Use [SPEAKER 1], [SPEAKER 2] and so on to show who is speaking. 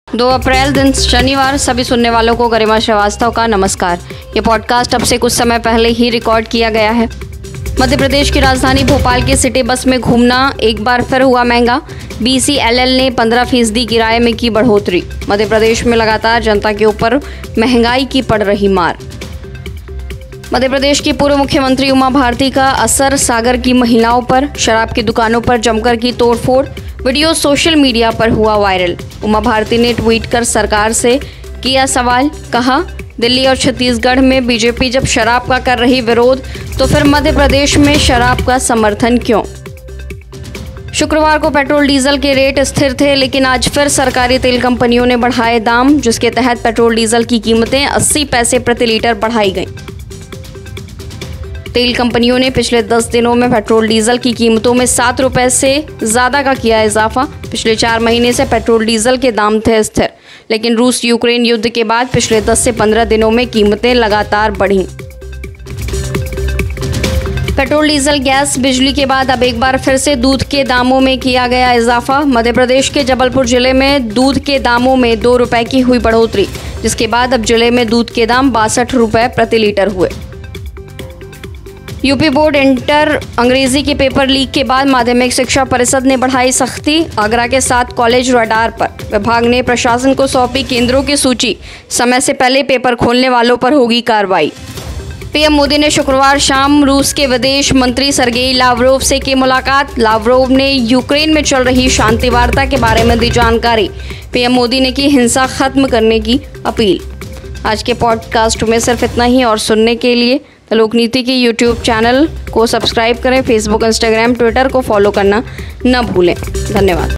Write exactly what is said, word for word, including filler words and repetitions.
[SPEAKER 1] दो अप्रैल दिन शनिवार। सभी सुनने वालों को गरिमा श्रीवास्तव का नमस्कार। ये पॉडकास्ट अब से कुछ समय पहले ही रिकॉर्ड किया गया है। मध्य प्रदेश की राजधानी भोपाल के सिटी बस में घूमना एक बार फिर हुआ महंगा। बी सी एल एल ने पंद्रह फीसदी किराए में की बढ़ोतरी। मध्य प्रदेश में लगातार जनता के ऊपर महंगाई की पड़ रही मार। मध्य प्रदेश की पूर्व मुख्यमंत्री उमा भारती का असर सागर की महिलाओं पर। शराब की दुकानों पर जमकर की तोड़फोड़। वीडियो सोशल मीडिया पर हुआ वायरल। उमा भारती ने ट्वीट कर सरकार से किया सवाल। कहा, दिल्ली और छत्तीसगढ़ में बीजेपी जब शराब का कर रही विरोध तो फिर मध्य प्रदेश में शराब का समर्थन क्यों। शुक्रवार को पेट्रोल डीजल के रेट स्थिर थे, लेकिन आज फिर सरकारी तेल कंपनियों ने बढ़ाए दाम, जिसके तहत पेट्रोल डीजल की कीमतें अस्सी पैसे प्रति लीटर बढ़ाई गईं। तेल कंपनियों ने पिछले दस दिनों में पेट्रोल डीजल की कीमतों में सात रुपए से ज्यादा का किया इजाफा। पिछले चार महीने से पेट्रोल डीजल के दाम थे स्थिर, लेकिन रूस यूक्रेन युद्ध के बाद पिछले दस से पंद्रह दिनों में कीमतें लगातार बढ़ीं। पेट्रोल डीजल गैस बिजली के बाद अब एक बार फिर से दूध के दामों में किया गया इजाफा। मध्य प्रदेश के जबलपुर जिले में दूध के दामों में दो रुपए की हुई बढ़ोतरी, जिसके बाद अब जिले में दूध के दाम बासठ रुपए प्रति लीटर हुए। यूपी बोर्ड इंटर अंग्रेजी के पेपर लीक के बाद माध्यमिक शिक्षा परिषद ने बढ़ाई सख्ती। आगरा के सात कॉलेज रडार पर। विभाग ने प्रशासन को सौंपी केंद्रों की सूची। समय से पहले पेपर खोलने वालों पर होगी कार्रवाई। पीएम मोदी ने शुक्रवार शाम रूस के विदेश मंत्री सर्गेई लावरोव से की मुलाकात। लावरोव ने यूक्रेन में चल रही शांति वार्ता के बारे में दी जानकारी। पीएम मोदी ने की हिंसा खत्म करने की अपील। आज के पॉडकास्ट में सिर्फ इतना ही, और सुनने के लिए लोकनीति के यूट्यूब चैनल को सब्सक्राइब करें। फेसबुक, इंस्टाग्राम, ट्विटर को फॉलो करना न भूलें। धन्यवाद।